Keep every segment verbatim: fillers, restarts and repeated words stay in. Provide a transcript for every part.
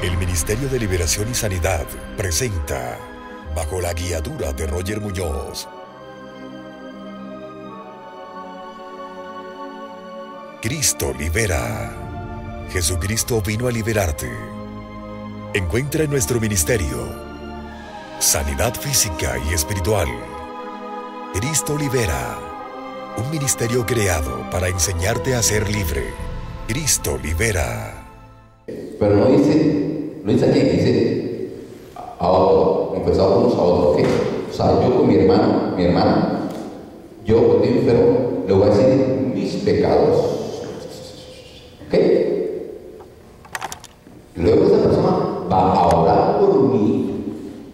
El Ministerio de Liberación y Sanidad presenta, bajo la guiadura de Roger Muñoz, Cristo libera. Jesucristo vino a liberarte. Encuentra en nuestro ministerio sanidad física y espiritual. Cristo libera. Un ministerio creado para enseñarte a ser libre. Cristo libera. Pero no dice, no dice aquí, dice a otro, confesado unos a otros, ¿qué? O sea, yo con mi hermano, mi hermana, yo cuando estoy enfermo, le voy a decir mis pecados. ¿Ok? Y luego esa persona va a orar por mí.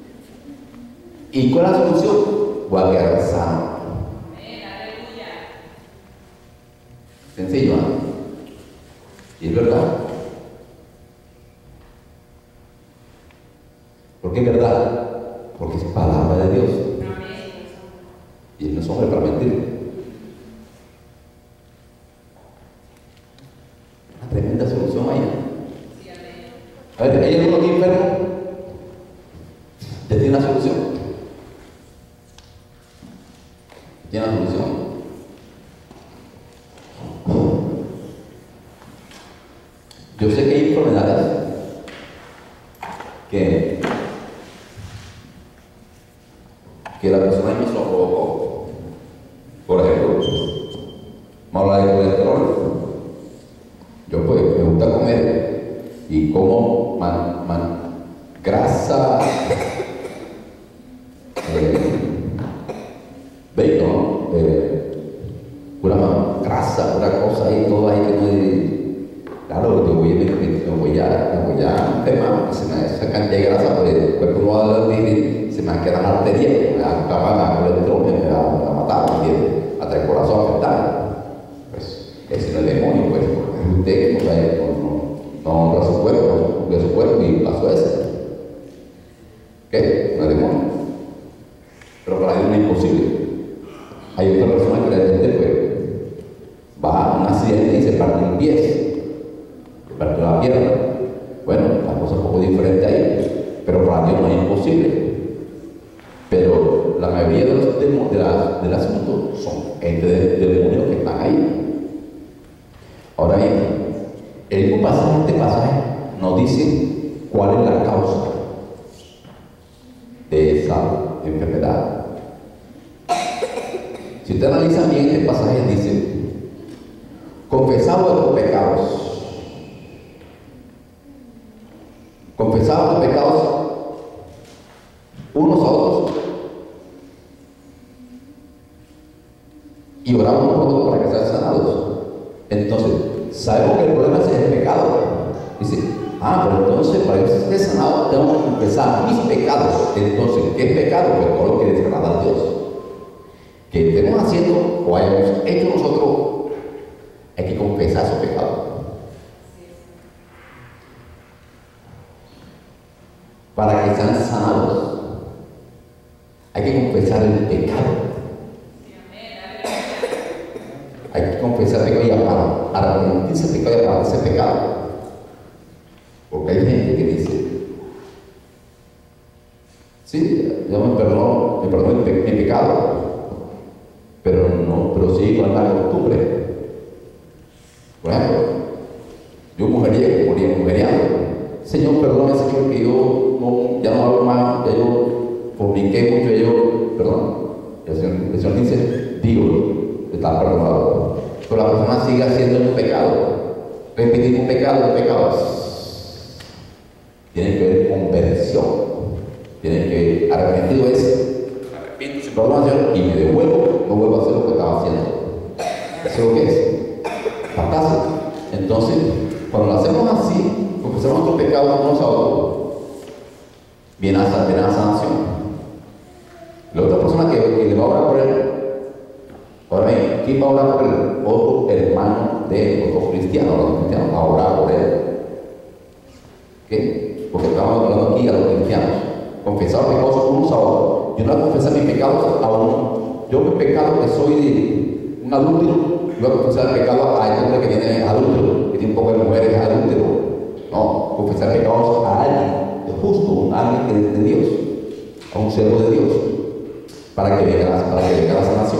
¿Y cuál es la solución? Voy a quedar sano. Sencillo, ¿no? Y es verdad. ¿Por qué es verdad? Porque es palabra de Dios. Y Él no es hombre para mentir. Una tremenda solución ahí. A ver, ¿hay alguno aquí enfermo? ¿Ya tiene una solución? ¿Tiene una solución? Yo sé que hay enfermedades que, que la persona misma lo provocó. Por ejemplo, vamos a hablar de colesterol. Yo pues me gusta comer y como man, man, grasa, eh, bacon, ¿no? eh, pura grasa, pura cosa ahí, todo ahí que no hay. Claro, yo voy, me, me voy a, me voy a enfermar, se me esa cantidad de grasa, pues el cuerpo no va a vivir, se me van a quedar las arterias, me va a acabar, me va a colesterol, me va a matar, ¿me entiendes? Hasta el corazón afectado. Pues ese no es el demonio, pues, porque es usted que no sabe, no, no, no honra su cuerpo, no cumple su cuerpo y pasó ese. ¿Qué? No es demonio. Pero para Dios no es imposible. Hay otra persona que de repente, pues, va a un accidente y se parte un pie. Parte la pierna. Bueno, la cosa es un poco diferente ahí, pero para Dios no es imposible. Pero la mayoría de los demonios de la, del asunto son gente de, de demonios que están ahí. Ahora bien, el mismo pasaje, este pasaje nos dice cuál es la causa de esa enfermedad. Si usted analiza bien este pasaje, dice: confesado de los pecados. Confesamos los pecados unos a otros y oramos por otros para que sean sanados. Entonces, sabemos que el problema es el pecado. Dice, ah, pero entonces para que esté sanado tengo que confesar mis pecados. Entonces, ¿qué es pecado? Pues todo lo que desagrada a Dios. Que estemos haciendo o hayamos hecho nosotros, hay que confesar esos pecados. Para que sean sanados, hay que confesar el pecado. Hay que confesar el pecado y arrepentirse el pecado y apartarse el pecado. Porque hay gente que dice: sí, yo me perdono, me perdono mi, mi pecado, pero no, pero sigo con la costumbre. Por ejemplo, yo mujeriego, morí mujeriano. Señor, perdóname, Señor, que yo no, ya no hablo más, ya yo forniqué mucho, ya yo, perdón. El Señor, el Señor dice, digo, está perdonado. Pero la persona sigue haciendo un pecado, repetir un pecado, un pecado. Tiene que ver conversión, tiene que ver arrepentido es, arrepiento, sin perdón, Señor, y me devuelvo, no vuelvo a hacer lo que estaba haciendo. Eso es lo que es, fantástico. Entonces, cuando lo hacemos así, confesamos nuestros pecados unos a otros, viene a la sanación. La otra persona que, que le va a orar por él, ahora bien, ¿quién va a orar por él? Otro hermano de él, otro cristiano, otro cristiano va a orar por él. ¿Qué? Porque estamos hablando aquí a los cristianos. Confesar los pecados unos a otros. Yo no voy a confesar mis pecados a uno. Yo mi pecado que soy de un adúltero, voy a confesar el pecado a este hombre que tiene adúltero, que tiene un poco de mujeres adúltero. No, confesar pecados a ángel de Dios, a un siervo de Dios, para que venga, para que venga la sanación.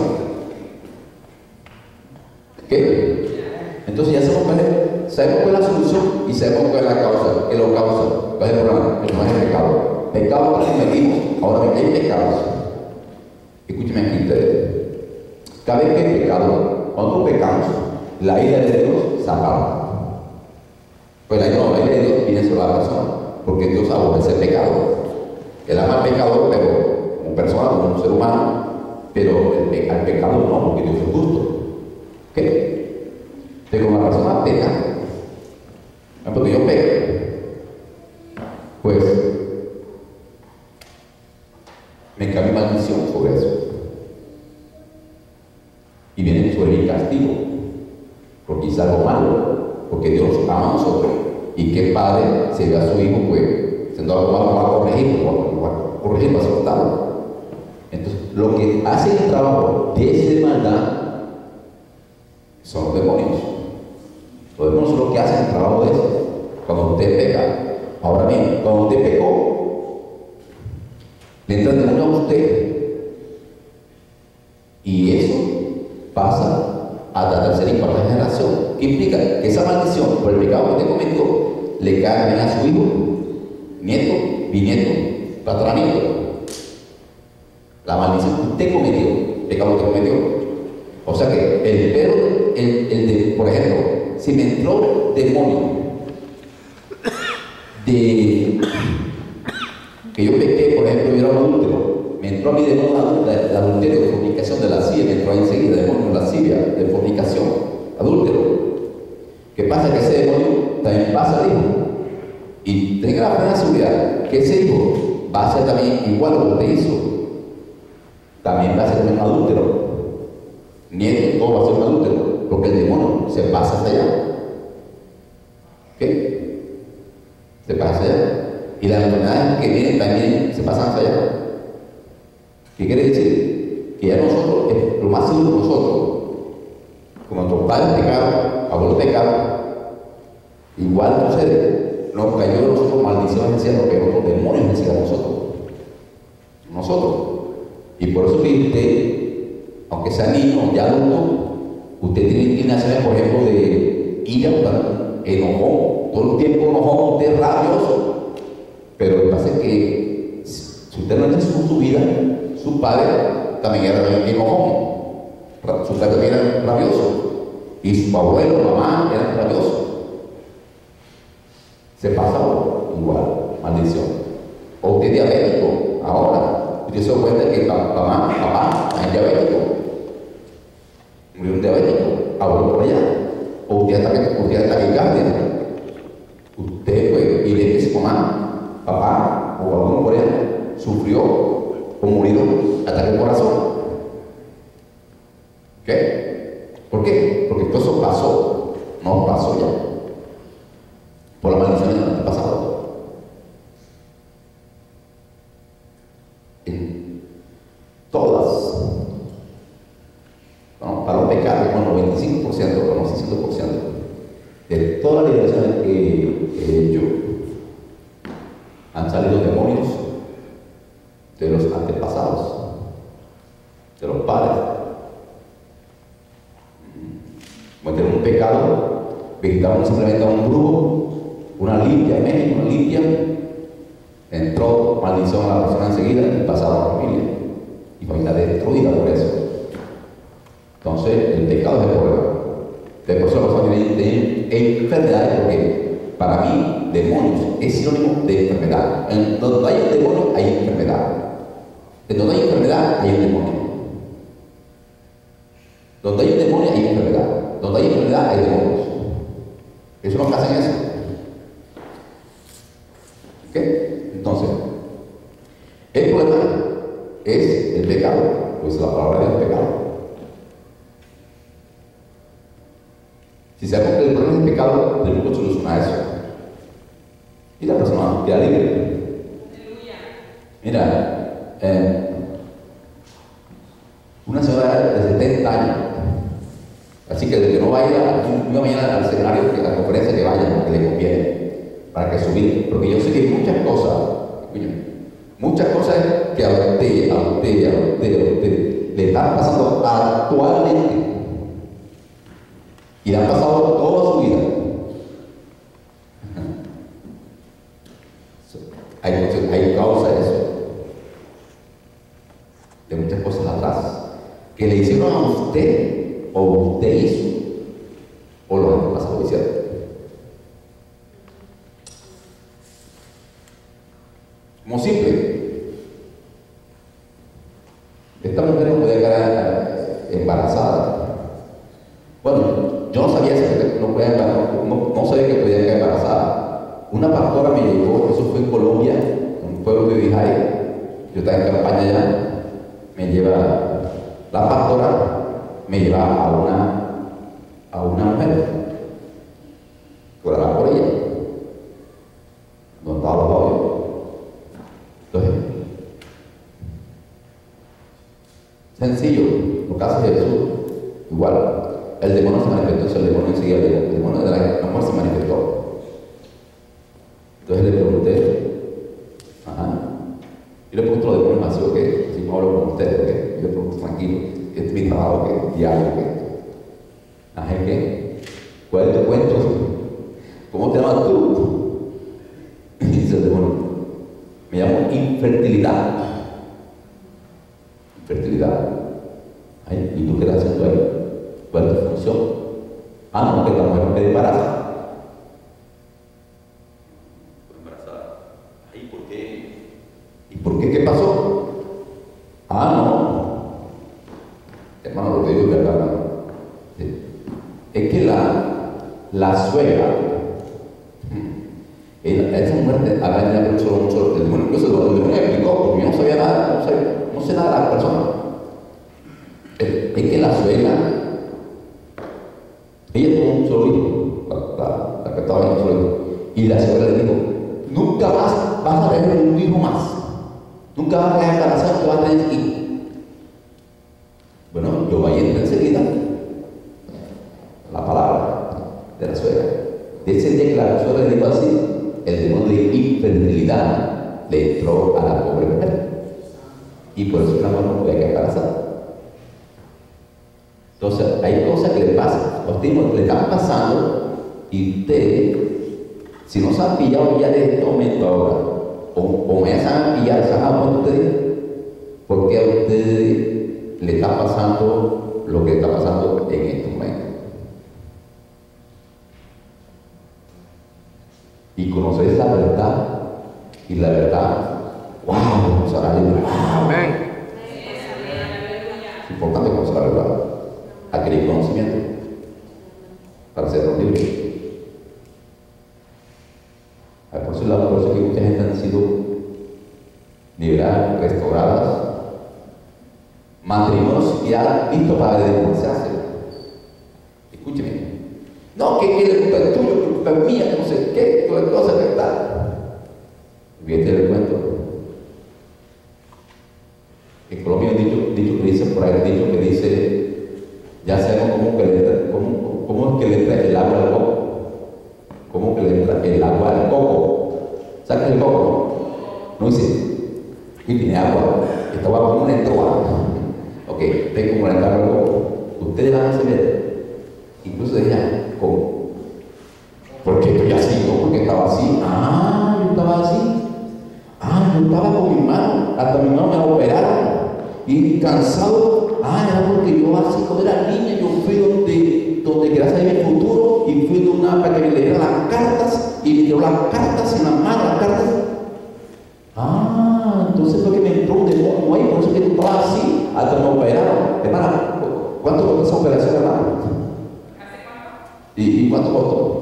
¿Qué? Entonces ya sabemos cuál es, sabemos cuál es la solución y sabemos cuál es la causa, qué lo causa, cuál es el problema, el problema es el pecado. Pecado que metimos, ahora bien, hay pecados. Escúcheme aquí ustedes. Cada vez que hay pecado, cuando pecamos, la ira de Dios se apaga. Pues la ira, no, la ira de Dios viene sobre la persona, porque Dios aborrece el pecado. Él ama al pecador, pero como persona, como un ser humano, pero el, pe el pecado no, porque Dios es justo. ¿Qué? Pero cuando la persona peca, porque yo peco, pues me cae maldición sobre eso. Y viene sobre mi castigo, porque hice algo malo, porque Dios ama a nosotros. Y qué padre se ve a su hijo, pues, siendo algo malo, va a corregir, va a corregir, va a soltarlo. Entonces, lo que hace el trabajo de maldad son los demonios. Los demonios son los que hacen el trabajo de eso, cuando usted peca. Ahora bien, cuando usted pecó, le entra el demonio a usted, y eso pasa a la tercera y cuarta generación. ¿Qué implica? Que esa maldición por el pecado que usted cometió le cae también a su hijo, nieto, bisnieto, tataranieto. La maldición que usted cometió, el pecado que usted cometió. O sea que el pero, el, el de, por ejemplo, si me entró demonio de que yo pequé, por ejemplo, yo era un adúltero, me entró a mí demonio de adulterio, de fornicación, de lascivia, me entró ahí enseguida demonio de lascivia, de fornicación, adúltero. ¿Qué pasa? Que ese demonio también pasa al hijo. Y tenga la plena seguridad que ese hijo va a ser también igual a lo que usted hizo. También va a ser también un adúltero. Nieto, todo va a ser un adúltero, porque el demonio se pasa hacia allá. ¿Qué? Se pasa hacia allá. Y las enfermedades que vienen también se pasan hacia allá. ¿Qué quiere decir? Que ya nosotros, lo más seguro de nosotros, como nuestros padres pecaron, abuelos pecaron, igual sucede, nos cayó de nosotros maldiciones encima, porque otros demonios encima de nosotros. Nosotros. Y por eso que usted, aunque sea niño o ya adulto, usted tiene inclinaciones, por ejemplo, de ira, enojón, todo el tiempo enojón, usted es rabioso. Pero lo que pasa es que si usted no ha hecho su vida, su padre también era enojón, su padre también era rabioso, y su abuelo, mamá eran rabiosos. Se pasa igual, maldición. O usted es diabético, ahora, usted se da cuenta que mamá, papá es diabético, murió un diabético, abuelo por allá, o usted está, usted está taquicardia, usted pues, y ve que su mamá, papá o alguno por allá sufrió o murió ataque al corazón. ¿Qué? ¿Por qué? Porque todo eso pasó, no pasó ya, por la maldición del antepasado. En todas, bueno, para los pecados, con noventa y cinco por ciento, con noventa y cinco por ciento de todas las liberaciones que he hecho, han salido demonios de los antepasados, de los padres. Cometieron un pecado, visitaron simplemente a un brujo, una limpia en México, una limpia, entró maldición a la persona enseguida y pasaron a la familia. Y familia destruida por eso. Entonces, el pecado es el problema. De por eso las familias tienen enfermedades, porque para mí, demonios es sinónimo de enfermedad. En donde hay un demonio, hay enfermedad. En donde hay enfermedad, hay un demonio. Donde hay un demonio, hay enfermedad. Donde hay enfermedad, hay demonios. Eso no hacen eso. ¿Qué? Entonces, el problema es el pecado, pues la palabra del pecado. Si sabemos que el problema es el pecado, tenemos que solucionar eso. Y la persona queda libre. Mira, eh, una señora de setenta años, así que de que no vaya una mañana al seminario, que a la conferencia que vaya, que le conviene, para que subir, porque yo sé que hay muchas cosas, Muchas cosas que a usted, a usted, a usted, a usted le están pasando actualmente y le han pasado toda su vida. Hay, hay causa de eso, de muchas cosas atrás que le hicieron a usted o usted hizo o los antepasados hicieron. Como simple, esta mujer no podía quedar embarazada. Bueno, yo no sabía que no, podía, no, no sabía que podía quedar embarazada. Una pastora me llevó, eso fue en Colombia, en un pueblo de Vijay. Yo estaba en campaña allá. Me lleva la pastora, me lleva a una a una mujer, oraba por ella, donde estaba los novios. Entonces, sencillo, lo que hace Jesús, igual, el demonio se manifestó, entonces el demonio enseguida, el demonio de la mujer se manifestó. Entonces le pregunté, ajá, yo le pregunto lo de demonios masivos que si no hablo con ustedes, porque yo le pregunto tranquilo, que es mi trabajo, que diario, que ajá, ¿qué? ¿Cuál es tu cuento? ¿Cómo te llamas tú? Y dice el demonio, me llamo infertilidad. Infertilidad. Ay, ¿y tú qué estás haciendo ahí? ¿Cuál es tu función? Ah, no, que la mujer no quede embarazada. ¿Por qué? ¿Qué pasó? Ah, no. Hermano, lo que digo es verdad. ¿Sí? Es que la, la suegra, esa mujer había mucho, mucho, el demonio, incluso el demonio me explicó, porque yo no sabía nada, no, sabía, no sé nada de la persona. Es, es que la suegra, ella tuvo un solo hijo, la, la, la que estaba en un solo hijo, y la suegra le dijo, nunca más vas a tener un hijo más. Nunca vas a quedar embarazada, tú vas a tener hijos. Bueno, yo voy a entrar enseguida la palabra de la suegra. De ese día que la suegra le dijo así, el demonio de infertilidad le entró a la pobre mujer. Y por eso la mujer no puede quedar embarazada. Entonces, hay cosas que le pasan, a usted mismo le están pasando, y usted, si no se han pillado ya de este momento ahora, o, o me han pillado, se han dado ustedes, porque a ustedes le está pasando lo que está pasando en este momento. Y conocer la verdad, y la verdad, wow, conocer la verdad. Amén. Es importante conocer la verdad, adquirir conocimiento para ser libres. Por eso, por eso que mucha gente han sido liberadas, restauradas, matrimonios ya listos para divorciarse. Escúcheme. No, que quiere culpa es tuyo, que culpa es mía, que no sé qué, todas las cosas que están. Fíjate el cuento. En Colombia hay un dicho, dicho que dice, por ahí un dicho que dice, ya sabemos cómo, que le entra, cómo, cómo es que le entra el agua al coco. ¿Cómo que le entra el agua al coco? ¿Sabes el coco? No dice, y tiene agua, esta agua como le entró agua. Ok, ve cómo le entra el coco. Ustedes van a saber, incluso decían, ¿cómo? ¿Por qué estoy así? ¿No? Porque estaba así. Ah, yo estaba así. Ah, yo estaba con mi mano, hasta mi mano me operaron. Y cansado, ah, era porque yo así cuando era niña, yo fui donde, donde quería saber mi futuro, y fui de una para que me leyera las cartas, y me dio las cartas en la mano, las cartas. Ah, entonces fue que me entró un demonio ahí, por eso que yo estaba así, hasta me operaron. Hermana, ¿cuánto costó esa operación, hermana? ¿Hace cuánto? ¿Y, y cuánto costó?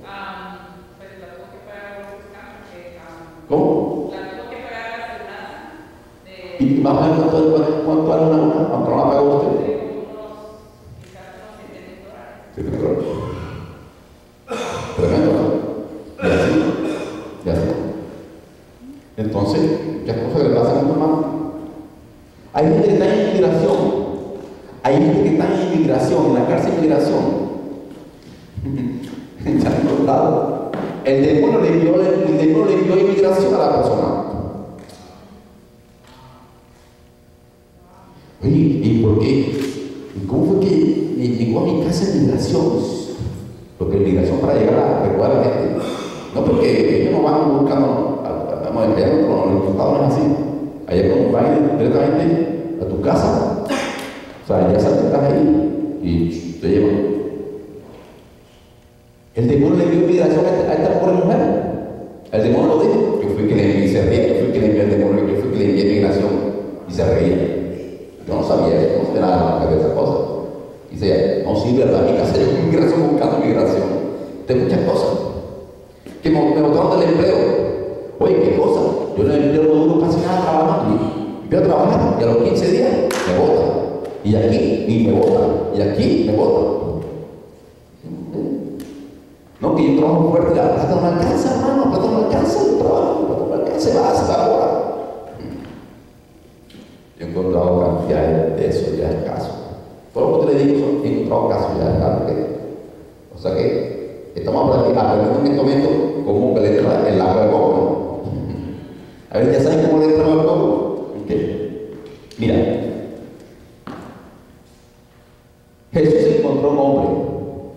¿Cómo? La tuvo que pagar la aseguranza de... ¿Y más o menos cuánto, cuánto, cuánto vale una una? ¿Cuánto la pagó usted? de unos, quizás unos siete mil dólares. siete mil dólares. Tremendo, ¿no? Y así, y así. Entonces, muchas cosas que le pasan a mi hermano. Hay gente que está en inmigración. Hay gente que está en inmigración, en la cárcel de inmigración. Ya han contado. El demonio le envió, el demonio le envió inmigración a la persona. Porque, ¿cómo fue que me llegó a mi casa en migración? Porque en migración para llegar a recoger a la gente. No, porque ellos no van buscando, vamos a ver, los resultados no es así. Allá cuando van directamente a tu casa, o sea, ya sabes que estás ahí y te llevan. El demonio le dio migración a esta pobre mujer. El demonio lo dijo. Yo fui que le envié, se reía, yo fui que le envié al demonio, yo fui que le envié migración y se reía. Yo no sabía eso, no sabía nada de esa cosa. Y dice, no sirve, ¿verdad? Mi casa, yo migración buscando migración. De muchas cosas. Que me, me botaron del empleo. Oye, ¿qué cosa? Yo en el empleo no duro casi nada trabajando. Y empiezo a trabajar y a los quince días me botan. Y aquí, y me botan. Y aquí, me botan. No, que yo trabajo fuerte, la plata no me alcanza, hermano, la plata no me alcanza, yo trabajo, la plata no me alcanza, se va, se va ahora. Yo he encontrado cantidades de eso, ya es caso. Todo lo que te le digo, he encontrado casos ya es caso. O sea que estamos aprendiendo en este momento cómo que le entra el agua del coco, ¿no? A ver, ¿ya saben cómo le entra el agua del coco? Okay. Mira, Jesús encontró un hombre.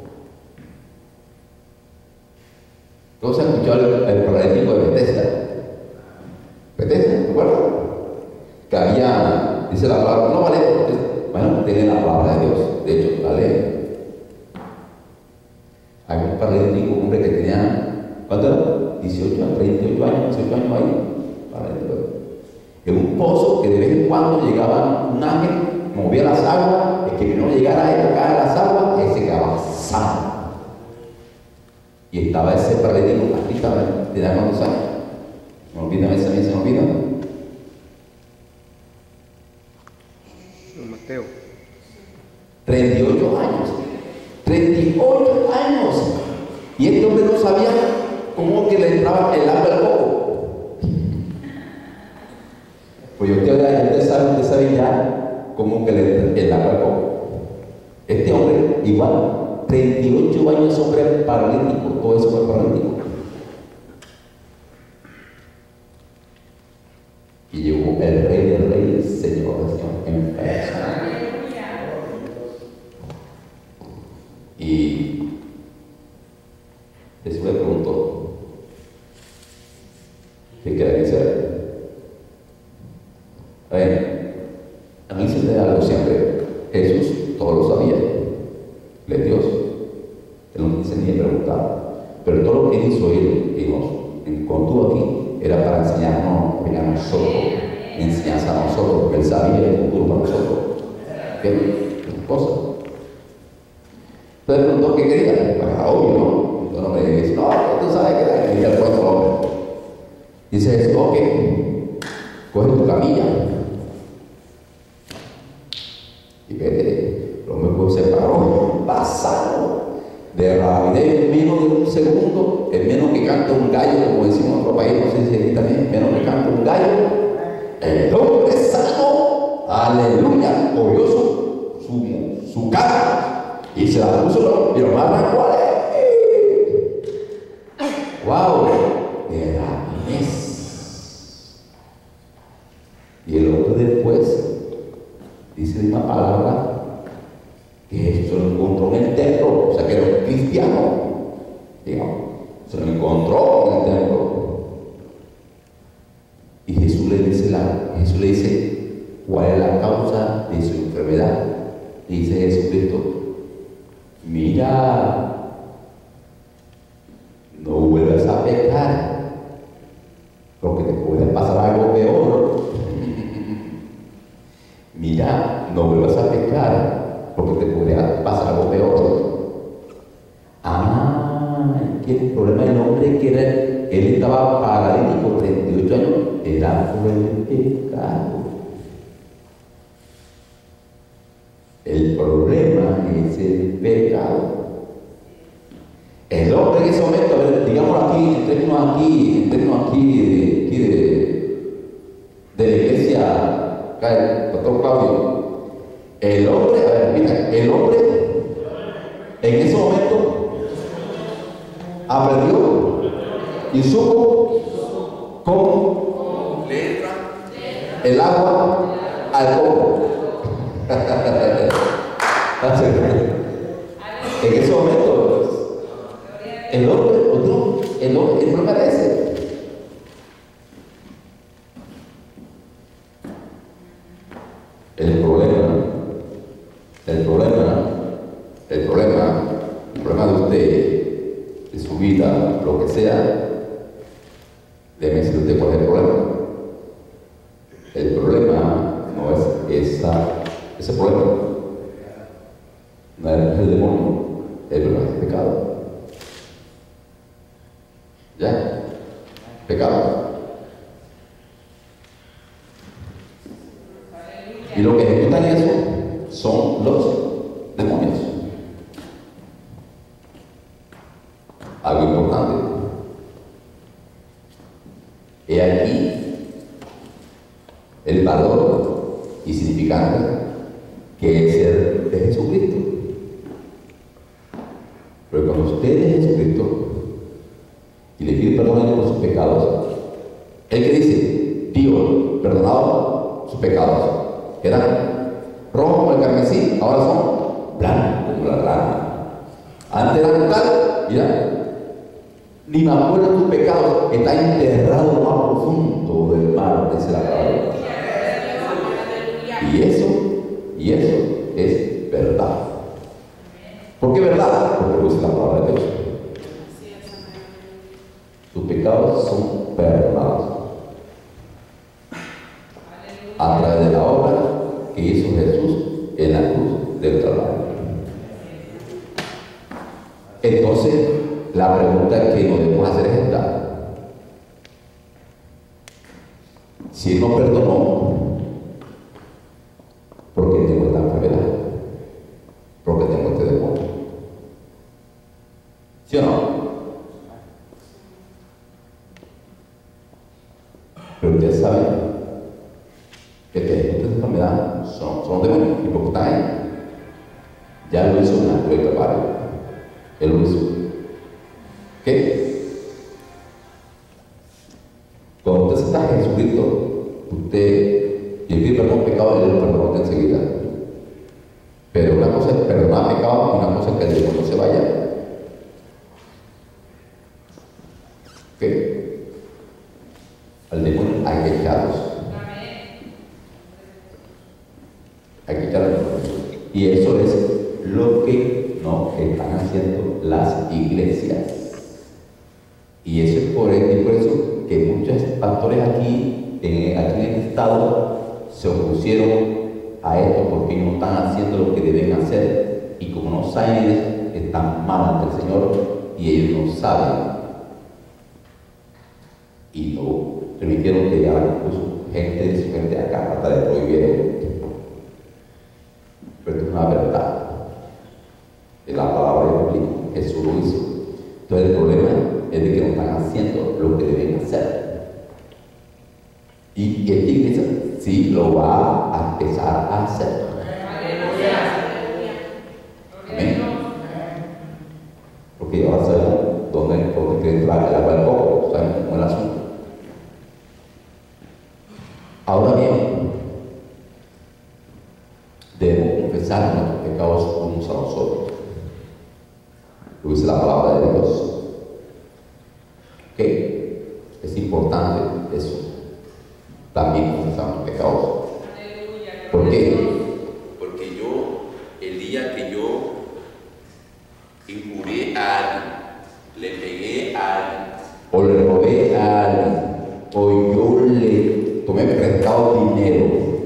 Todos han escuchado el, el paralítico de Bethesda. Bethesda, ¿te acuerdas? Que había, dice la palabra, no vale, bueno, tiene la palabra de Dios, de hecho, la ley. Había un paralítico, un hombre que tenía, ¿cuánto era? dieciocho años, treinta y ocho años, dieciocho años ahí, paralítico. En un pozo que de vez en cuando llegaba un ángel, movía las aguas, el que no llegara a él, tocar las aguas, él se quedaba sano. Y estaba ese paralítico, aquí estaba, tenía cuántos años. Me olvidan, ese también se me olvida. Mateo. treinta y ocho años. treinta y ocho años. Y este hombre no sabía cómo que le entraba el agua al coco. Pues usted, usted sabe, usted sabe ya cómo que le entra el agua al coco. Este hombre, igual. treinta y ocho años, hombre paralítico, todo eso fue paralítico. Y llegó el rey de reyes, Señor de Señor, en persona. Y Jesús le preguntó, ¿qué quiere decir? A ver, a mí se me da algo siempre. Jesús todo lo sabía. Él es Dios. Él no dice ni preguntar. Pero todo lo que hizo Él y nos encontró aquí era para enseñarnos a nosotros, enseñanza a nosotros, porque Él sabía el futuro para nosotros. ¿Qué cosa? Entonces preguntó qué quería. Pues era obvio, ¿no? Entonces no me dice, no, tú sabes que quería el puesto hombre. Dice Jesús, ok, coge tu camilla y vete. El hombre pues se paró, pasado de rapidez, en menos de un segundo, en menos que canta un gallo, como decimos en otro país, no sé si aquí también, menos que canta un gallo, el hombre sano, aleluya, oyó su, su, su cara y se la puso y lo más arrancó. ¡Wow! De rapidez. Y el hombre después dice una palabra que se lo encontró en el templo, o sea que era un cristiano, digamos, se lo encontró en el templo. Y Jesús le dice, la, Jesús le dice cuál es la causa de su enfermedad. Le dice Jesucristo, mira, no vuelvas a pecar, porque te puede pasar algo peor. Mira, no vuelvas a pecar, porque te podría pasar algo peor. Ah, que el problema del hombre que era, él estaba paralítico, treinta y ocho años, era por el pecado. El problema es el pecado. El hombre en ese momento, a ver, digamos aquí, en términos aquí, en términos aquí de, aquí de, de la iglesia, acá el doctor Claudio, el hombre, a ver, mira, el hombre en ese momento aprendió y supo cómo le entra el agua al coco. no, el problema era ese. El problema, el problema, el problema, el problema de usted, de su vida, lo que sea, déjeme decirle usted cuál es el problema. El problema no es esa, ese problema, no es el demonio, el problema es el pecado. ¿Ya? Pecado. Y lo que ejecutan eso son los demonios. Algo importante. He aquí el valor y significante que es ser de Jesucristo. Pero cuando usted es de Jesucristo y le pide perdón por sus pecados, ¿el que dice? Dios, perdonado sus pecados. Eran rojos como el carmesí, ahora son blancos como la rana. Antes eran tal, mira, ni me acuerdo de tus pecados, está enterrado más profundo del mar, dice la palabra. Y eso, y eso es verdad. ¿Por qué verdad? Porque lo dice la palabra de Dios. Tus pecados son perdonados a través de la obra que hizo Jesús en la cruz del Calvario. Entonces, la pregunta que nos debemos hacer es esta: si Él nos perdonó, ¿por qué tengo esta enfermedad? ¿Por qué tengo este demonio? ¿Sí o no? Pero ustedes saben que esta enfermedad son, son demonios, y porque están ahí. Ya lo hizo una cruz de Calvario. Él lo hizo. ¿Qué? Cuando usted está en Jesucristo, usted y pide perdón pecado, Él lo perdona enseguida. Pero una cosa es perdonar pecado y una cosa es que el demonio se vaya. ¿Qué? Al demonio hay que echarlos. Hay que echarlos. Y eso es lo que no están haciendo las iglesias. Y eso es por, es por eso que muchos pastores aquí, eh, aquí en el estado, se opusieron a esto porque no están haciendo lo que deben hacer. Y como no saben, están mal ante el Señor y ellos no saben. Y no permitieron que llegaran incluso gente de su gente acá, hasta de prohibieron. Pero esto es una verdad. En la palabra de Dios, Jesús lo hizo. Entonces el problema es de que no están haciendo lo que deben hacer. Y esta iglesia sí lo va a empezar a hacer. Amén. Porque ahora sabemos dónde, dónde quiere entrar el agua del coco, sabemos cómo es el asunto. Ahora bien, debemos confesar nuestros pecados unos a los otros. Lo dice la palabra de Dios. ¿Ok? Es importante eso. También confesar nuestros pecados. ¿Por qué? Porque yo, el día que yo injurié a alguien, le pegué a alguien, o le robé a alguien, o yo le tomé prestado dinero,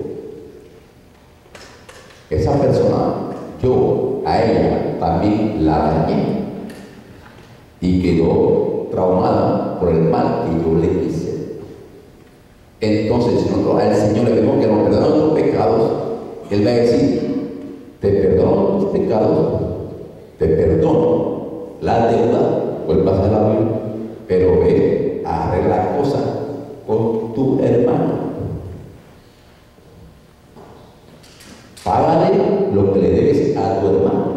esa persona, yo a ella también la dañé y quedó traumada por el mal que yo le hice. Entonces, si nosotros al Señor le pedimos que nos perdone nuestros pecados, Él va a decir: te perdono tus pecados, te perdono la deuda, vuelve a hacer la Biblia, pero ve a arreglar cosas con tu hermano. Págale lo que le debes a tu hermano.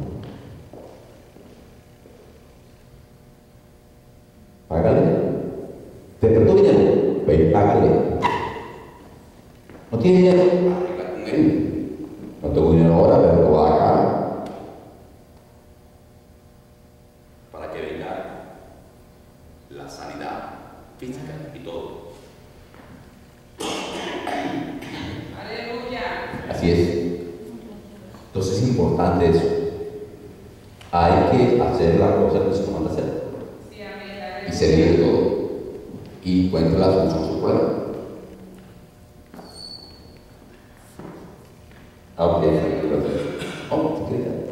Págale. ¿Te prestó dinero? Ven, págale. ¿No tiene dinero? Arregla con él. No tengo dinero ahora, pero lo va a pagar. Para que venga la sanidad física y todo. Aleluya. Así es. Entonces es importante eso. Hay que hacer las cosas que se manda hacer. Sí, amén. Y se vive todo. Y encuentra la solución a su problema. Ah, ok. Oh, ¿te queda?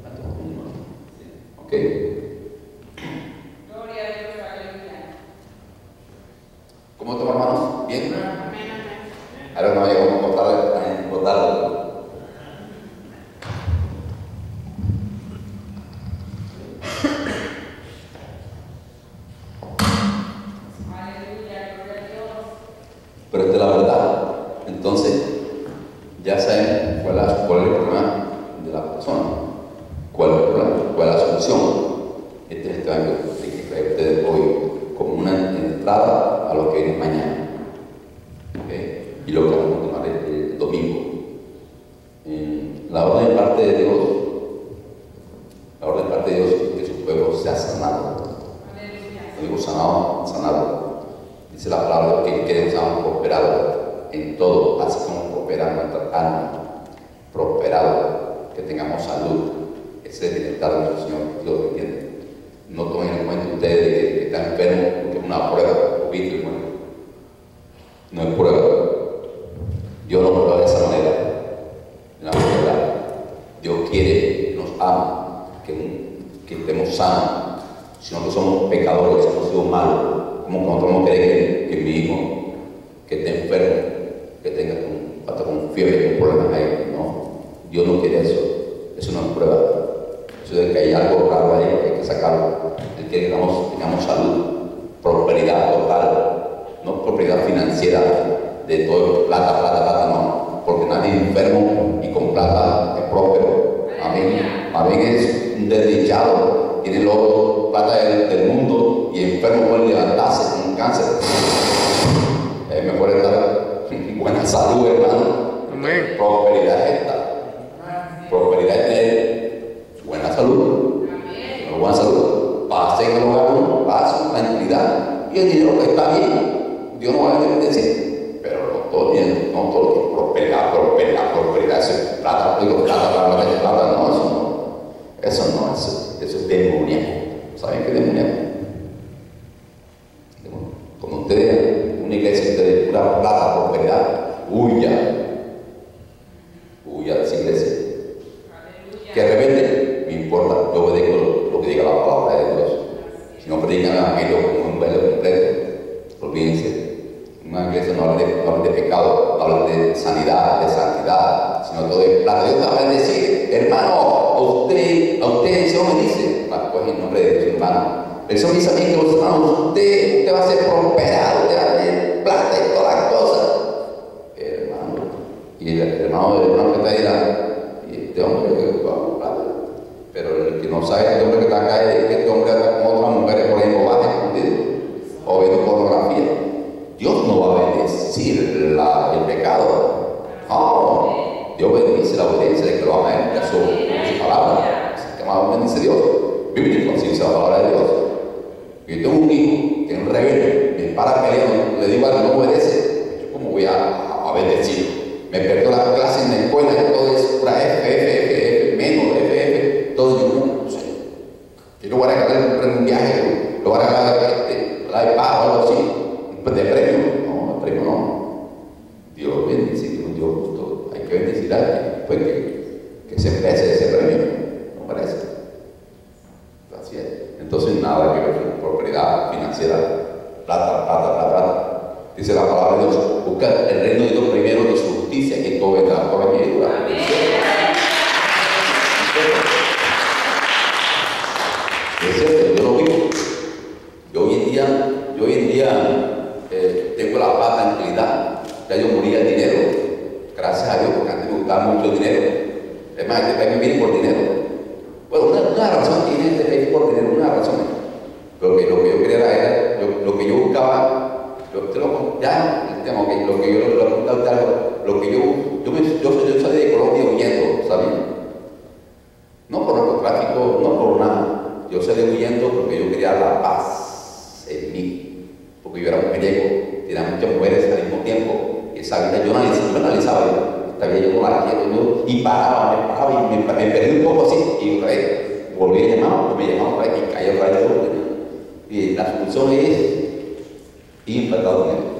Ok. Gloria a Dios, aleluya. ¿Cómo estamos, hermanos? ¿Bien? Amén, amén. Ahora no llegamos a votar, votar. Pero esta es la verdad. Entonces, ya saben cuál es, cuál es el problema de la persona, cuál es el problema, cuál es la solución. Este es el tema que hay que traer ustedes hoy como una entrada a lo que viene mañana. ¿Okay? Y lo que vamos a continuar el, el domingo. Eh, la orden de parte de Dios, la orden de parte de Dios es que su pueblo sea sanado. No digo sanado, sanado. Dice la palabra que queremos ser prosperados en todo, así como prospera nuestra alma, prosperado, que tengamos salud. Ese es el bienestar de nuestro Señor, Dios lo entiende. No tomen en cuenta ustedes de que, que están enfermos, porque es una prueba, poquito y bueno. No es prueba. Dios no prueba de esa manera. De la manera. Dios quiere que nos ame, que, que estemos sanos. Si nosotros somos pecadores, si hemos sido malos, como nosotros no queremos que, que mi hijo, que esté enfermo, que tenga con, hasta con fiebre, con problemas ahí, no. Dios no quiere eso. Eso no es prueba. Eso de que hay algo raro ahí que hay que sacarlo. Él quiere que tengamos, tengamos salud, prosperidad total, no prosperidad financiera de todo, plata, plata, plata, no. Porque nadie es enfermo y con plata es próspero. Amén. Amén es un desdichado, tiene los plata del, del mundo y enfermo puede levantarse con un cáncer. Es mejor estar en buena salud, hermano. Amén. Prosperidad es esta. Prosperidad es tener buena salud. Amén. Buena salud. Paz en el hogar, uno, paz, tranquilidad. Y el dinero que está bien, Dios no va a decir. Pero no todo bien, no todo que prosperidad, prosperidad, prosperidad. Eso es plata, digo, plata, plata, plata, plata, no, eso no. Eso no, eso, eso es demoníaco. ¿Saben qué es demoníaco? Como ustedes, una iglesia de pura plata, prosperidad, huya. Huya de esa iglesia. Que de repente, no importa, yo obedezco lo, lo que diga la palabra de Dios. Si no predican el evangelio como un velo completo, olvídense. Una iglesia no habla de, no habla de pecado, no habla de sanidad, de santidad, sino todo de plata. Dios te va a decir, hermano, a usted, a usted el Señor me dice, pues en nombre de Dios, hermano. El Señor dice a mí que los hermanos, usted, usted va a ser prosperado, usted va a tener plata y todas las cosas. Hermano, y el, el hermano del hermano que está ahí, y este hombre que va a plata. Pero el que no sabe, este hombre que está acá, es que este hombre está con otras mujeres por ahí baja escondido, o viendo pornografía. Dios no va a bendecir la, el pecado. No, Dios bendice la obediencia de que lo ama a Él, su, su palabra. Así que más bendice Dios. Bíblico, así dice la palabra de Dios. Yo tengo un hijo que es un rebelde, me para peleando, le digo algo, no obedece. Yo, ¿cómo voy a, a bendecir? Me perdió la clase en la escuela, todo es pura F, F, F, F, menos, F, F, todo. Yo no sé. Yo lo voy a regalar en un viaje, lo voy a regalar este, la iPad o algo así. De premio, no, el premio no. Dios bendice, Dios, Dios justo. Hay que bendecir a alguien, pues que, que se merece ese premio, no merece. Así es. Entonces, nada que ver con propiedad financiera, plata, plata, plata, plata. Dice la palabra de Dios: busca el reino de Dios primero y su justicia, y todo vendrá por añadidura. Es cierto, yo lo vivo. Yo hoy en día, yo hoy en día. Eh, tengo la paz, tranquilidad. Ya yo moría el dinero, gracias a Dios, porque antes me gustaba mucho el dinero. Es más, este país me viene por dinero. Bueno, una, una razón tiene este país por dinero, una razón. Pero que lo que yo quería era, lo, lo que yo buscaba, lo, te lo, ya, el tema, okay, lo que yo, lo, lo, lo, lo que yo, yo, me, yo, yo salí de Colombia huyendo, ¿sabían? No por narcotráfico, no por nada. Yo salí huyendo porque yo quería la paz en mí. porque yo era mujeriego, tenía muchas mujeres al mismo tiempo, y esa vida yo analizaba, yo analizaba, yo, esta vida yo no la quiero, yo, y paraba, me paraba, y me, me perdí un poco así, y otra vez, volví a llamar, me llamaban otra vez, y caí otra vez, y la solución es implantar dinero.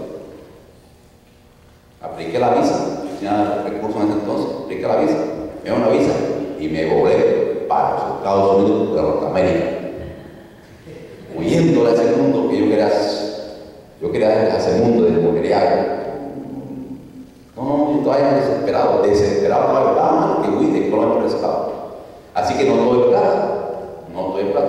Apliqué la visa, tenía recursos en ese entonces, apliqué la visa, me dio una visa, y me volé para los Estados Unidos de Norteamérica, huyendo de ese mundo que yo quería, yo quería ese mundo de mujeriego. No, no, yo todavía me desesperado, desesperado, no hay plata, que huí de Colombia por ese lado. Así que no doy plata, no doy plata.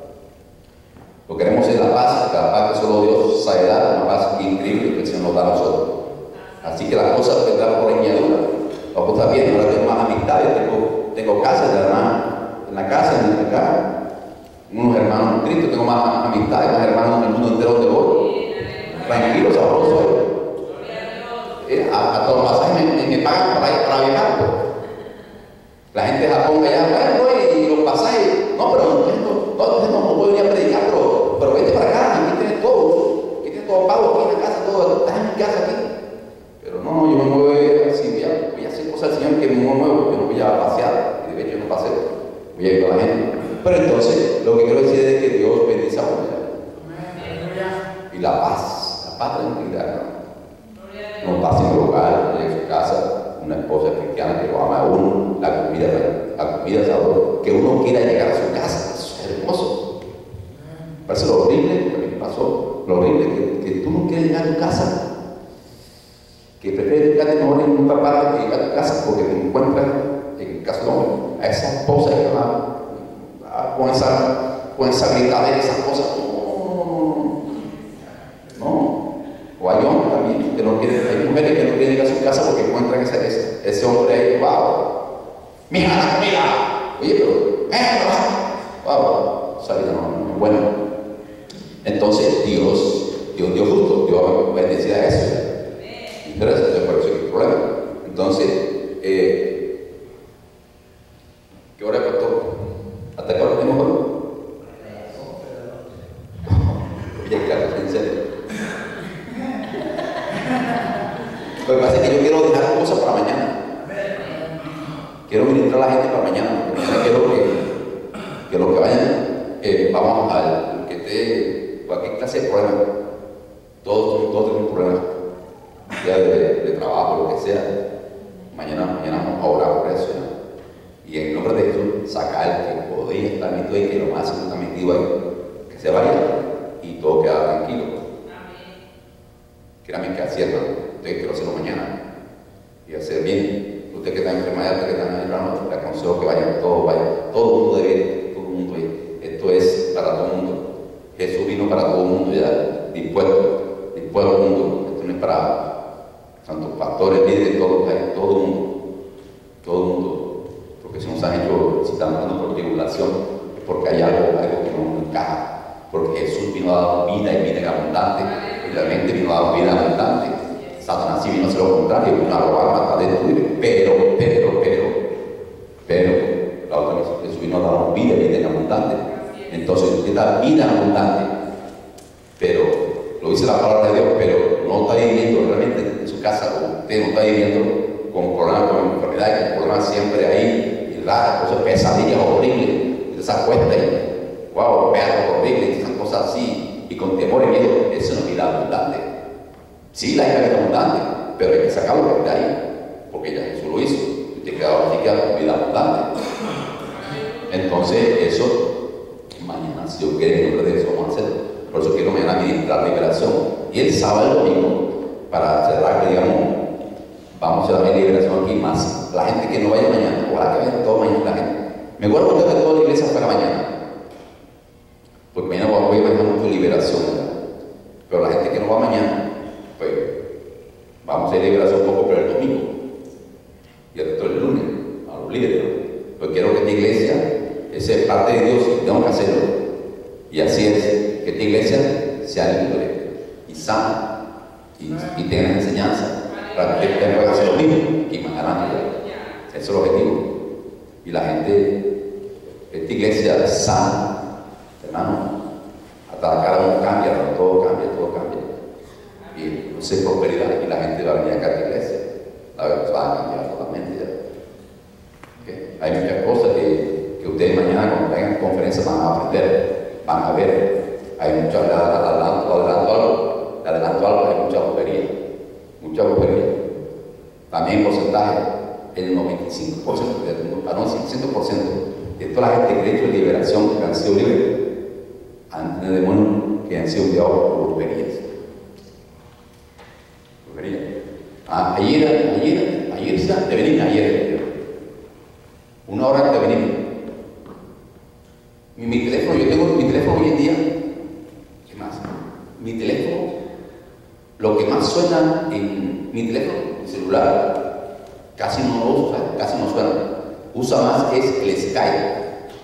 Lo que queremos es la paz, la paz que solo Dios sabe dar, una paz increíble que el Señor nos da a nosotros. Así que las cosas vendrán por leñadura. Las cosas bien, ahora tengo más amistades, tengo, tengo casas de hermanos en la casa, en la casa. Unos hermanos en Cristo, tengo más amistades, más hermanos en el mundo entero donde voy. Tranquilo, sabroso. Eh, a, a todos los pasajes me, me, me pagan para, para viajar. Pues. La gente de Japón allá, bueno, y los pasajes, no, pero no, no, no, no puedo venir a predicar, pero, pero vete para acá, aquí tienes todo, aquí tienes todo pago, aquí en la casa, todo, estás en mi casa aquí. Pero no, no, yo me muevo así, voy a, voy a hacer cosas al Señor que me muevo, yo no voy a pasear, y de hecho yo no paseo, voy a ir con la gente. Pero entonces, lo que quiero decir es que Dios bendice a uno. Y la paz, la paz tranquilidad, ¿no? No paz en el hogar, en su casa, una esposa cristiana que lo ama a uno, la comida, la comida sabrosa, que uno quiera llegar a su casa, eso es hermoso. Parece lo horrible, lo que me pasó, lo horrible que, que tú no quieres llegar a tu casa, que prefieres quedarte mejor en otra parte que llegar a tu casa porque te encuentras, en el caso de hombre, a esa esposa que va con esa, con esa gritadera, esas cosas, no, no, no, o hay hombres también que no quieren, hay mujeres que no quieren ir a su casa porque encuentran ese, ese, ese hombre ahí, wow, mija la comida, oye, pero, eh, wow, esa vida no, no es buena. Entonces Dios, Dios, Dios justo, Dios bendecida a eso, interesante, por eso es el problema. Entonces, eh, ¿qué hora es, pastor? ¿Hasta qué hora tenemos hoy? Oye, claro, en serio. Lo que pasa es que yo quiero dejar cosas para mañana. Quiero ministrar a la gente para mañana. Mañana quiero que, que los que vayan, eh, vamos al que esté, cualquier clase de problema. Todos, todos tenemos problemas. Ya de, de trabajo, lo que sea. Mañana, mañana vamos a orar por eso. ¿no? Y en nombre de Jesús, sacar el que podría estar metido ahí, que lo más está metido ahí, que se vaya y todo queda tranquilo. Amén. Créame que así es, ¿no? Ustedes quiero hacerlo mañana y hacer bien. Usted que está en enfermedad, usted que está en el plano, le aconsejo que vayan todos, vayan. Todo el mundo debe ir, todo el mundo ir. Esto es para todo el mundo. Jesús vino para todo el mundo ya, dispuesto, dispuesto al mundo. Esto no es para tantos pastores, líderes, todo, todo el mundo. Todo el mundo. Porque si nos han hecho, si están pasando por tribulación, es porque hay algo, algo que no encaja. Porque Jesús vino a dar vida y vida en abundante, y realmente vino a dar vida en abundante. Satanás sí vino a hacer lo contrario, vino a robar, matar, destruir. Pero, pero, pero, pero, la otra vez, Jesús vino a dar vida y vida en abundante. Entonces, usted da vida en abundante, pero, lo dice la palabra de Dios, pero no está viviendo realmente en su casa, o usted no está viviendo con problemas, con enfermedades, con problemas siempre ahí, y raras, cosas, pesadillas horribles, esas cuestas, y wow, perros horribles, esas cosas así, y con temor y miedo, eso no es vida abundante. Sí, la vida abundante, pero hay que sacarlo de ahí, porque ya Jesús lo hizo, y te queda así con vida abundante. Entonces, eso, mañana, si Dios quiere, en nombre de eso vamos a hacerlo. Por eso quiero mañana ministrar liberación, y el sábado y el domingo, para cerrar, que digamos, vamos a hacer la liberación aquí más. La gente que no vaya mañana, ojalá que vaya todo mañana la gente. Me acuerdo que toda la iglesia fuera mañana, porque mañana voy a manejar mucho liberación, ¿verdad? Pero la gente que no va mañana, pues vamos a hacer liberación un poco, pero el domingo y el resto el lunes, a los líderes. Pues quiero que esta iglesia, esa es parte de Dios, y tengo que hacerlo. Y así es, que esta iglesia sea libre y sana y, y tenga enseñanza para que ustedes puedan hacer lo mismo y más adelante. Ese es el objetivo. Y la gente, esta iglesia sana, hermano, hasta la cara no cambia, todo cambia, todo cambia. entonces prosperidad y la gente va a venir acá a la iglesia. La verdad va a cambiar totalmente ya. ¿Okay? Hay muchas cosas que, que ustedes mañana cuando vengan a conferencia van a aprender, van a ver. Hay mucho adelanto, adelanto algo, adelanto algo, hay mucha brujería, mucha brujería. También porcentaje, el noventa y cinco por ciento, para no decir cien por ciento de toda la gente que ha hecho de liberación, que han sido libres, han tenido demonios que han sido enviados por brujerías. Brujería. Ah, ayer, ayer, ayer, de venir, ayer, una hora antes de venir. Mi, mi teléfono, yo tengo mi teléfono hoy en día, ¿qué más? Mi teléfono, lo que más suena en mi teléfono, el celular, casi no lo usa, casi no suena. Usa más es el Skype.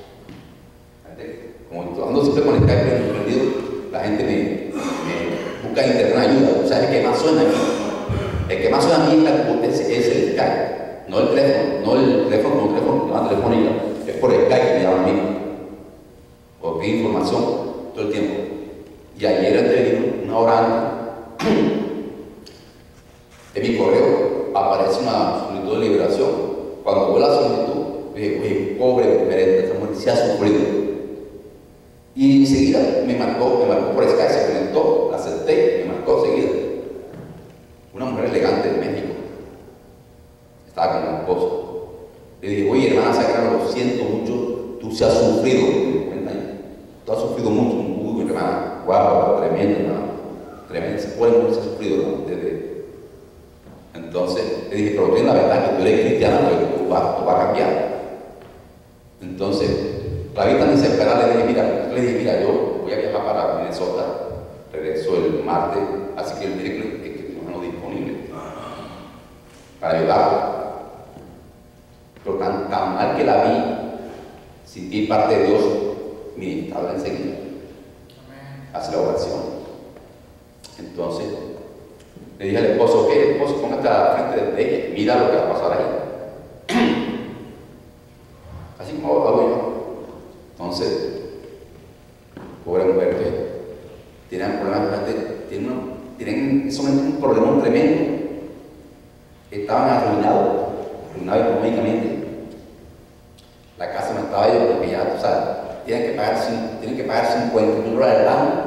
Como ando siempre con el Skype prendido, la gente me, me busca en internet ayuda. O sea, el que más suena aquí, el que más suena a mí es, es el Skype, no el teléfono, no el teléfono como teléfono, no el telefonía, es por el Skype que me llaman a mí. Porque hay información todo el tiempo. Y ayer antes de venir, una hora antes, en mi correo aparece una solicitud de liberación. Cuando veo la solicitud, dije, oye, pobre merente, esta mujer se ha sufrido. Y enseguida me marcó, me marcó por Skype, se conectó, la acepté, me marcó enseguida. Una mujer elegante de México. Estaba con la esposa. Le dije, oye, hermana Sagrada, lo siento mucho, tú se has sufrido. Tú has sufrido mucho, muy hermana, guapa, tremenda, hermana. Tremenda, se puede mucho, se ha sufrido, hermana. Entonces, le dije, pero ten la verdad que tú eres cristiana, pero tú vas, tú vas a cambiar. Entonces, la vida ni se espera, le dije, mira, le dije, mira, yo voy a viajar para Minnesota, regreso el martes, así que el miércoles es que tengo disponible para ayudarla. Pero tan, tan mal que la vi, sentí parte de Dios ministrarla enseguida. Hace la oración. Entonces, le dije al esposo, ok, esposo, póngate a la frente de ella, mira lo que va a pasar ahí. Así como hago yo. Entonces, pobre mujer que tienen problemas, tienen, tienen solamente un problema tremendo. Estaban arruinados, arruinados económicamente. La casa no estaba yo porque ya, o sea, tienen que pagar, tienen que pagar cincuenta mil dólares al año.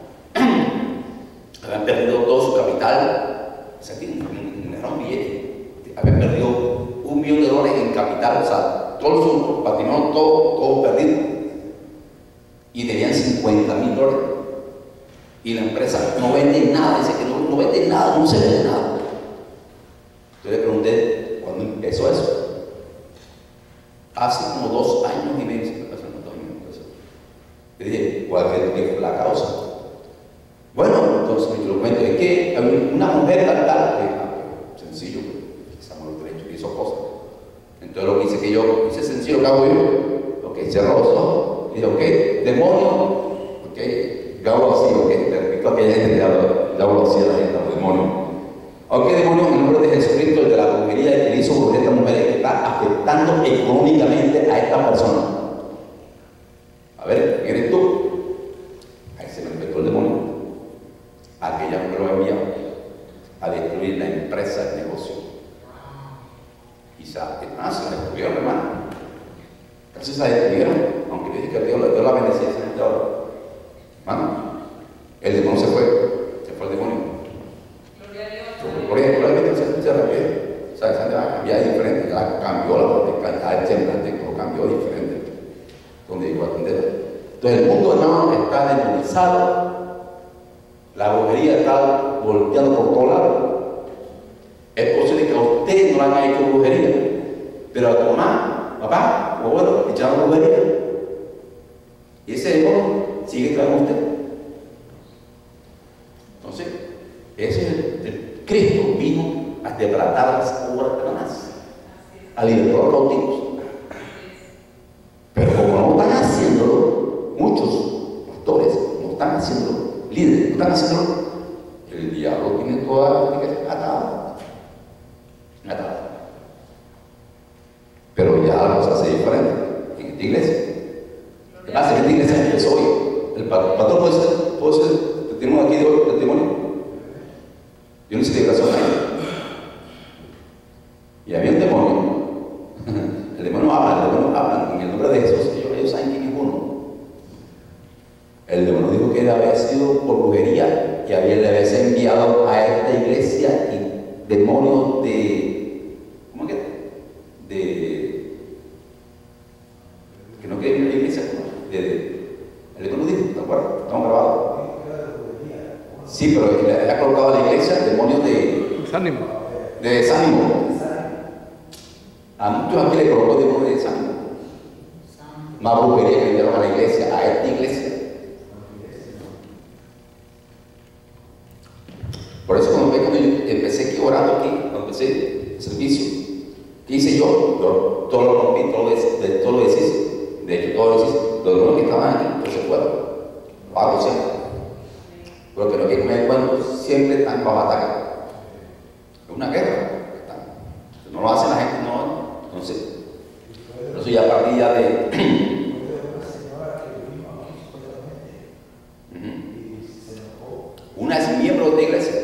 Habían perdido todo su capital, o sea, tienen un enorme billete. Habían perdido un millón de dólares en capital, o sea, todo su patrimonio, todo, todo perdido. Y debían cincuenta mil dólares. Y la empresa no vende nada, dice que no, no vende nada, no se vende nada. Yo le pregunté, ¿cuándo empezó eso? Hace como dos años y medio. Le dije, ¿cuál fue la causa? Bueno, entonces me lo cuento, es que una mujer tal, tal, que, sencillo, estamos los derechos, que hizo cosas. Entonces lo que hice que yo, hice sencillo, ¿qué hago yo? Ok, cerró los ojos, y dije, ok, demonio, ok, yo hago así, ok, te repito a aquella gente que hablo así a la gente, los demonios. Ok, demonio, en el nombre de Jesucristo, el de la brujería que hizo por esta mujer que está afectando económicamente a esta persona. A ver, ¿quién eres tú? Ahí se me empezó el demonio. Aquella mujer lo envió a destruir la empresa, el negocio. Y se, ah, se la destruyeron, hermano. Casi se la destruyeron, aunque le dije que Dios, Dios la bendecía. Hermano, el demonio se fue, se fue el demonio. Gloria a Dios. Por ejemplo, la gente se arrepiente. O sea, esa gente va a cambiar diferente, ya cambió la política, el semblante, lo cambió diferente. Donde llegó a atender. Entonces el mundo, hermano, está demonizado. La brujería está volteando por todos lados. Es posible que a ustedes no le hayan hecho brujería, pero a tu mamá, papá, o bueno, echaron brujería. Y ese demonio sigue trayendo usted. Entonces, ese es el, el Cristo vino a desbaratar las obras de Satanás, a libertar a los cautivos. Pero como no están haciéndolo, muchos pastores no están haciéndolo, líderes no están haciéndolo, el diablo tiene toda la iglesia atada. Atada. Pero ya la cosa se hace diferente en esta iglesia. Además, en esta iglesia empezó hoy. El pastor puede ser, puede ser, tenemos aquí de hoy testimonio. y una celebración ahí. Y había un demonio. El demonio habla, el demonio habla en el nombre de Jesús. Ellos, ellos saben quién es uno. El demonio dijo que él había sido por brujería y había, le había enviado a esta iglesia y demonios de. ¿Cómo que? De. que no creen en la iglesia. De, de, el demonio dijo, ¿te acuerdas? Estamos grabados. Sí, pero le había colocado a la iglesia demonios de. Desánimo. De desánimo. A muchos aquí le colocó demonios de desánimo. Más brujería que enviaron a la iglesia, a esta iglesia. Por eso cuando, cuando yo empecé aquí orando aquí, cuando empecé el servicio, ¿qué hice yo? Yo todo lo rompí, todo lo, de, todo lo deshice. De hecho, todo lo deshice. Los demonios que estaban aquí, pues se fueron. Lo hago siempre. Pero que lo que me cuento siempre están bajo ataque. Es una guerra. No lo hace la gente, no. Entonces, por eso ya partí ya de. Una es miembro de esta iglesia.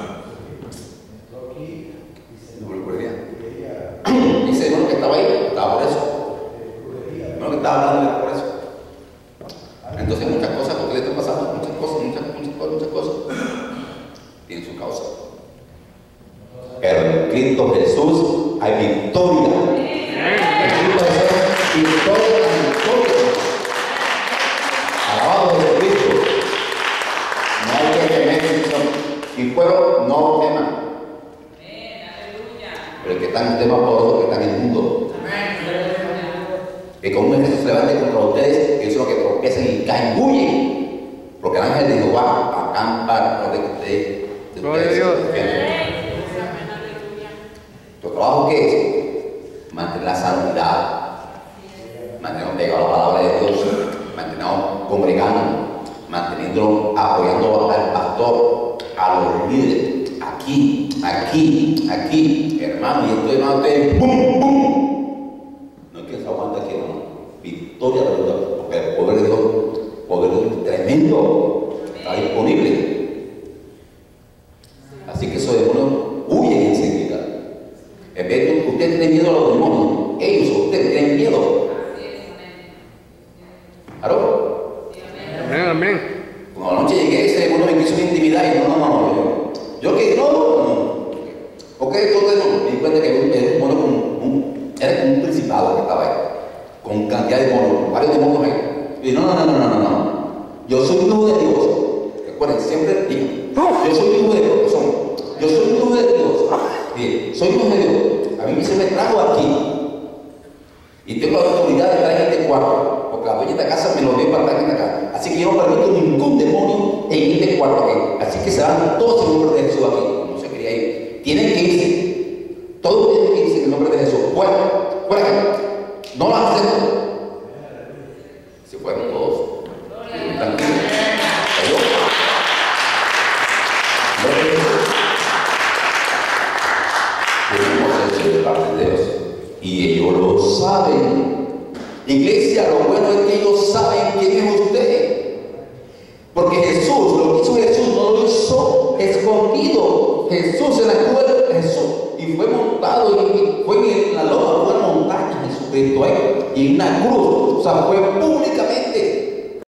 Dice hermano que estaba ahí, estaba por eso. Hermano que estaba hablando era por eso. Entonces muchas cosas porque le están pasando, muchas cosas, muchas, muchas cosas, muchas cosas. Tienen su causa. Pero en Cristo Jesús hay victoria. En Cristo Jesús hay victoria, victoria. Alabado de Cristo. No hay que temer. Si puedo, no teman. Pero el que está en el tema poderoso, que está en el mundo. Que con un ejército se levante contra ustedes, que eso es lo que tropiezan y caen, huyen. Porque el ángel de Jehová acampa por de ustedes. Gloria a Dios. ¿Tu trabajo qué es? Mantener la santidad, mantenernos pegados a la palabra de Dios, mantenernos congregando, manteniendo, apoyando al pastor, a los líderes, aquí, aquí, aquí, hermano, y esto hermano, ustedes, ¡pum, pum! No es que se aguanta aquí, hermano. Victoria de Dios, porque el poder de Dios, el poder de Dios es tremendo, está disponible. Así que esos demonios huyen enseguida. En vez de que usted tiene miedo a los demonios, ellos, ustedes tienen miedo. ¿Aló? Amén, amén. Cuando anoche llegué, ese demonio me quiso mi intimidad y no, no, no, no. Yo, yo que no, no, no. Ok, entonces no, me di cuenta que era un demonio con un, era como un principado que estaba ahí, con cantidad de demonios, varios demonios ahí. Y no, no, no, no, no, no, no. Yo soy hijo de Dios. Recuerden, siempre digo, yo soy hijo de Dios. Yo soy hijo de Dios. Bien, soy hijo de Dios. A mí se me trajo aquí. Y tengo la autoridad de estar en este cuarto. Porque la dueña de esta casa me lo dio para estar en esta casa. Así que yo no permito ningún demonio en este cuarto aquí. Así que se van todos en el nombre de Jesús aquí. No se quería ir. Tienen que irse. Todos tienen que irse en el nombre de Jesús. Fuera, fuera. No lo acepto. Se fueron todos. Tranquilos. De parte de Dios y ellos lo saben. Iglesia, lo bueno es que ellos saben quién es usted, porque Jesús, lo que hizo Jesús no lo hizo escondido. Jesús en la cruz de Jesús y fue montado y fue en la loma, fue en la montaña Jesucristo ahí y en una cruz, o sea, fue público